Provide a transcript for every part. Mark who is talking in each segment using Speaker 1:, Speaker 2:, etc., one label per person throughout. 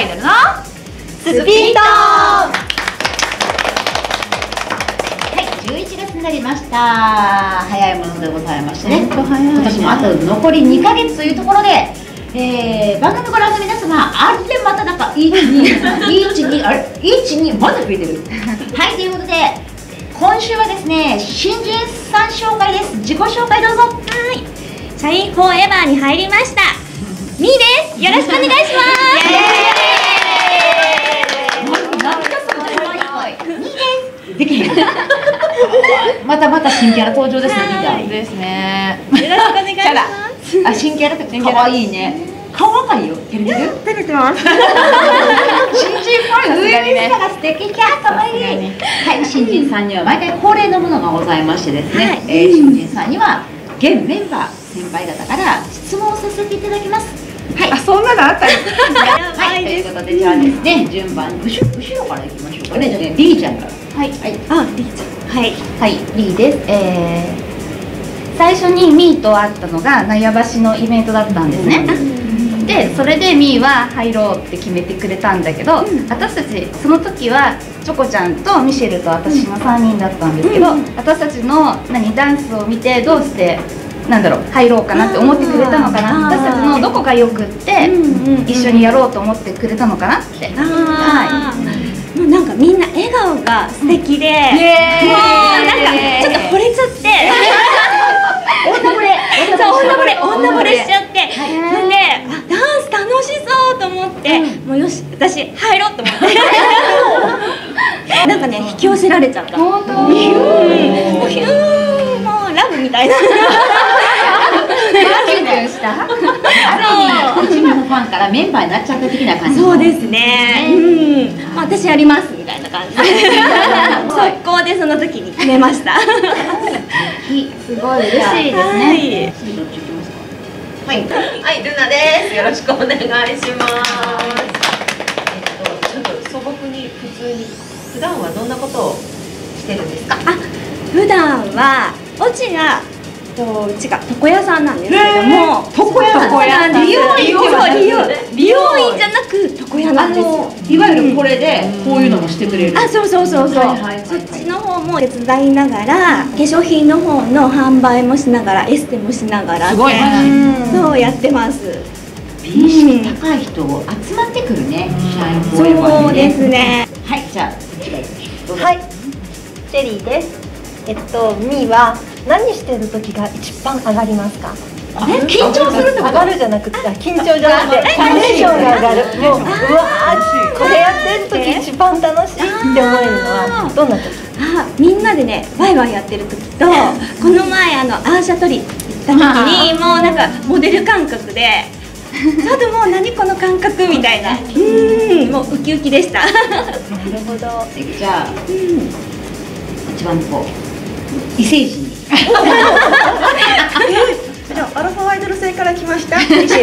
Speaker 1: イドルの
Speaker 2: スピート。
Speaker 1: はい、11月になりました。早いものでございましてね。今年もあと残り2ヶ月というところで、番組ご覧の皆様、あれまたなんか12あれ12まだ増えてる。はい、ということで今週はですね、新人さん紹介です。自己紹介どうぞ。
Speaker 2: はい、社員フォーエバーに入りましたみーです。よろしくお願いします。
Speaker 1: できへん。また新キャラ登場ですね。リーダー
Speaker 3: ですね。
Speaker 2: よろしくお願いします。
Speaker 1: あ、新キャラって可愛いね。顔赤いよ。照れてる？
Speaker 2: 照れてます。
Speaker 1: 新人っぽいの。上にが素敵じゃん。可愛い。はい、新人さんには毎回恒例のものがございましてですね。新人さんには現メンバー先輩方から質問をさせていただきます。はい。
Speaker 3: あ、そんなのあったよ。
Speaker 1: はい、ということでじゃあですね、順番に後ろからいきましょうかね。じゃあね、リーちゃんから。
Speaker 2: はい。
Speaker 1: はい。
Speaker 2: あ、リーちゃん。はい。
Speaker 4: はい、リーです。最初にミーと会ったのが納屋橋のイベントだったんですね。で、それでミーは入ろうって決めてくれたんだけど、私たちその時はチョコちゃんとミシェルと私の3人だったんですけど、私たちのダンスを見てどうして入ろうかなって思ってくれたのかな、私たちのどこがよくって一緒にやろうと思ってくれたのかなって。
Speaker 2: はい。もうなんかみんな笑顔が素敵で、もうなんかちょっと惚れちゃって、女惚れしちゃって、なんでダンス楽しそうと思って、もうよし私入ろうと思って、なんかね引き寄せられちゃった。本当。ヒューもうラブみたいな。
Speaker 1: 一番のファンからメンバーになっちゃった的な感じ。
Speaker 2: そうですね。私やりますみたいな感じで速攻でその時に決めました。
Speaker 4: すごい嬉しいですね。
Speaker 3: はい、ルナです。よろしくお願いします。ちょっと素朴に普通に普段はどんなことをしてるんですか？
Speaker 2: 普段はうちが床屋さんなんですけども、
Speaker 1: 床屋なんです。
Speaker 2: 美容院じゃなく床屋なんですよ。
Speaker 1: いわゆるこれでこういうのもしてくれる。
Speaker 2: あ、そう。そっちの方も手伝いながら、化粧品の方の販売もしながら、エステもしながら、
Speaker 1: すごいね。
Speaker 2: そうやってます。
Speaker 1: 美意識高い人集まってくるね。
Speaker 2: そうですね。
Speaker 1: はい、じゃあ
Speaker 5: はい、シェリーです。ミーは何してる時が一番上がりますか？
Speaker 1: 緊張するってこと？
Speaker 5: 上がるじゃなくて、緊張じゃなくてテンションが上がる。もううわー、これやってる時一番楽しいって思えるのはどんな時？
Speaker 2: みんなでねワイワイやってる時と、この前アーシャトリ行った時にもうなんかモデル感覚で。ちょっともう何この感覚みたいな、もうウキウキでした。なる
Speaker 5: ほど。
Speaker 1: じゃあ一番こう異星人に。
Speaker 6: じゃあアルファアイドル星から来ましたミシェルです。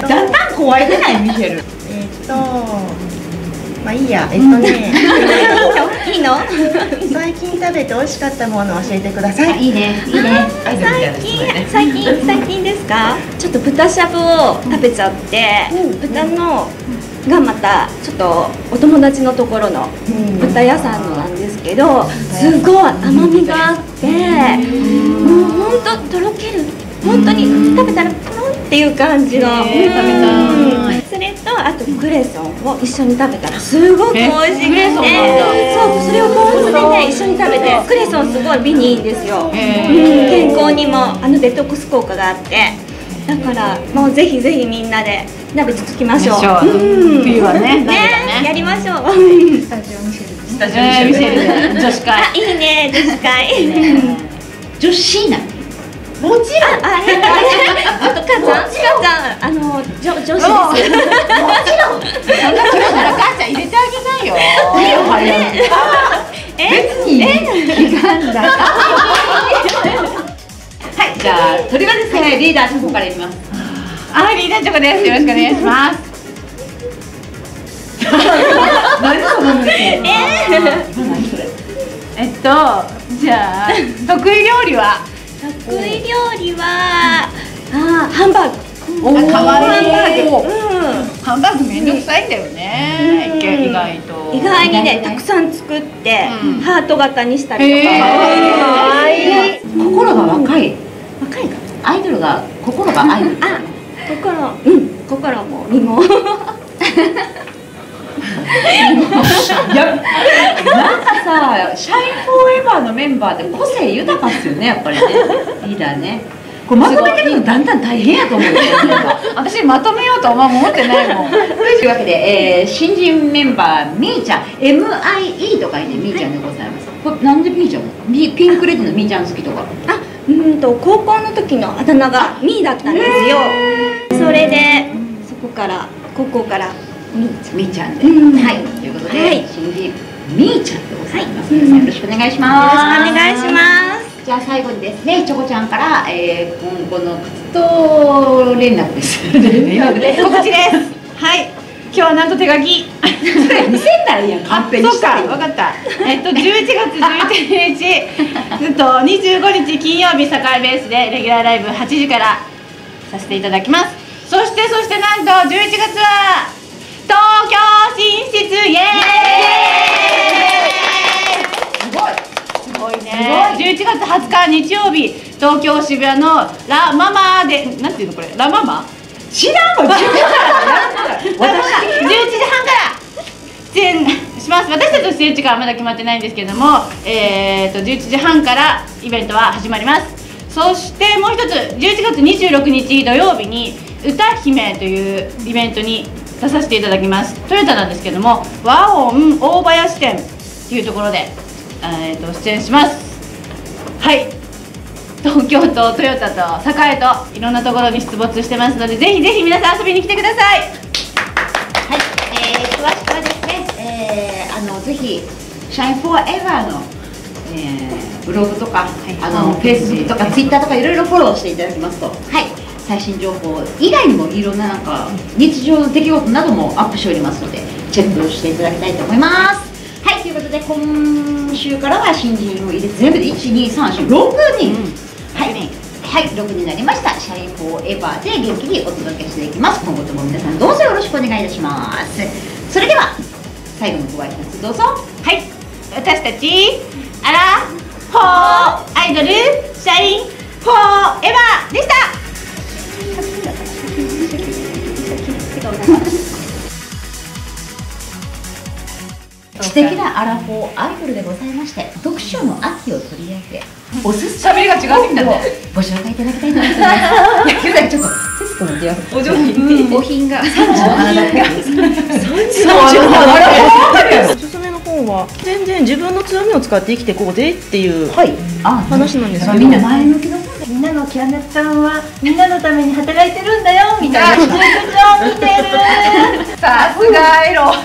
Speaker 1: だんだん壊れてないミシェル。
Speaker 6: まあいいや。
Speaker 2: いいの？
Speaker 6: 最近食べて美味しかったものを教えてください。
Speaker 1: いいね。
Speaker 2: 最近ですか？ちょっと豚しゃぶを食べちゃって、豚のがまたちょっとお友達のところの豚屋さんのなんですけど、すごい甘みがあって、もう本当とろける。本当に食べたらポロンっていう感じの。それとあとクレソンを一緒に食べたらすごく美味しくて、そうそれをポン酢でね一緒に食べて、クレソンすごい美にいいんですよ。健康にもデトックス効果があって、だからもうぜひぜひみんなで鍋つつきましょう。
Speaker 1: 冬はね。
Speaker 2: やりましょう。
Speaker 6: スタジオミシェル。
Speaker 1: 女子会。
Speaker 2: いいね、女子会。
Speaker 1: 女子な。もちろん。
Speaker 2: あとかちゃん、女子です。もちろん。そんなこと
Speaker 1: なら母ちゃん入れてあげないよ。別に気がんだ。はい、じゃあとりあえずリーダーチョコからいきます。
Speaker 3: リーダーチョコです。よろしくお願いします。
Speaker 1: 何その目。
Speaker 3: じゃあ得意料理は？
Speaker 2: 得意料理はハンバーグ。
Speaker 1: かわいい。 ハンバーグめんどくさいんだよね。意外と。
Speaker 2: 意外にねたくさん作ってハート型にしたりとか。
Speaker 1: 心が若い。
Speaker 2: 若いか
Speaker 1: アイドルが心がアイドル。
Speaker 2: 心も身も。
Speaker 1: いや、なんかさ、シャイフォーエバーのメンバーって個性豊かっすよね、やっぱりね。リーダーね。これまとめてるのだんだん大変やと思うよ。私まとめようとは思ってないもん。というわけで、新人メンバーみーちゃん、MIE と書いてみーちゃんでございます。これなんでみーちゃん？ピンクレディのみーちゃん好きとか。
Speaker 2: 高校の時のあだ名がみーだったんですよ。それでそこから高校から
Speaker 1: みーちゃんで、はい、ということで、新人みーちゃんでございます。皆さんよろしくお願いします。
Speaker 2: よろしくお願いします。
Speaker 1: じゃあ最後にですね、チョコちゃんから、今後の活動連絡です。告知です。
Speaker 6: はい。今日はなんと手書き。
Speaker 1: それ見せたらいいやん。カンペにしたらいい。
Speaker 6: わかった。11月11日、25日金曜日堺ベースでレギュラーライブ8時からさせていただきます。そしてなんと11月は東京進出イエーイ。すごいね。11月20日日曜日、東京渋谷のラママで、なんていうのこれ、ラママ？
Speaker 1: 知らんわ。11時半から
Speaker 6: 出演します。私たちの出演時間はまだ決まってないんですけれども、11時半からイベントは始まります。そしてもう一つ、11月26日土曜日に歌姫というイベントに出させていただきます。トヨタなんですけども、和音大林店というところで、出演します。はい、東京とトヨタと栄といろんなところに出没してますので、ぜひぜひ皆さん遊びに来てください。
Speaker 1: はい、詳しくはですね、ぜひシャインフォーエバーの、ブログとか、フェイスブックとかツイッターとかいろいろフォローしていただきますと、はい、最新情報以外にもいろんななんか日常の出来事などもアップしておりますので、チェックしていただきたいと思います。はい、ということで今週からは新人を入れて全部で1,2,3,4,6人、はい、6になりました。シャインフォーエバーで元気にお届けしていきます。今後とも皆さんどうぞよろしくお願いいたします。それでは最後のご挨拶どうぞ。
Speaker 6: はい、私たちアラフォーアイドルシャインフォーエバーでした。
Speaker 1: 素敵なアラフォーアイドルでございまして、読書の秋を取り上げおすすめ
Speaker 6: 喋りが違ってきたね。
Speaker 1: ご紹介いただきたいと思います。いや、ちょっとテストの出会い
Speaker 6: お上品。
Speaker 4: お品が
Speaker 6: おすすめの本は全然自分の強みを使って生きていこうぜっていう話なんですけど、
Speaker 1: みんな前向きな
Speaker 5: みんなのキャナちゃんはみんなのために働いてるんだよみたいな特徴を見てる。
Speaker 6: さすがエロ。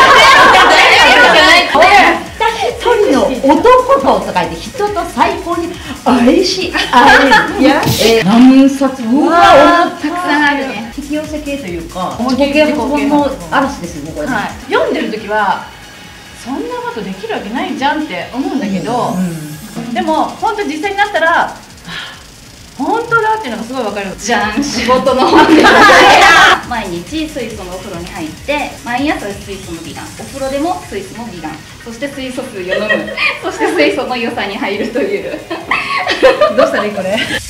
Speaker 1: 一人の男と書いて人と最高に愛し合える。何冊もたくさんあるね。引き寄せ系というか自己啓発本の嵐ですよね、これ。
Speaker 6: 読んでる時はそんなことできるわけないじゃんって思うんだけど、でも本当実際になったら本当だっていうのがすごいわかるじゃん。仕事の本で
Speaker 4: 毎日水素のお風呂に入って毎朝水素の美顔、お風呂でも水素の美顔、そして水素水を飲むそして水素の良さに入るという
Speaker 6: どうしたらいいこれ。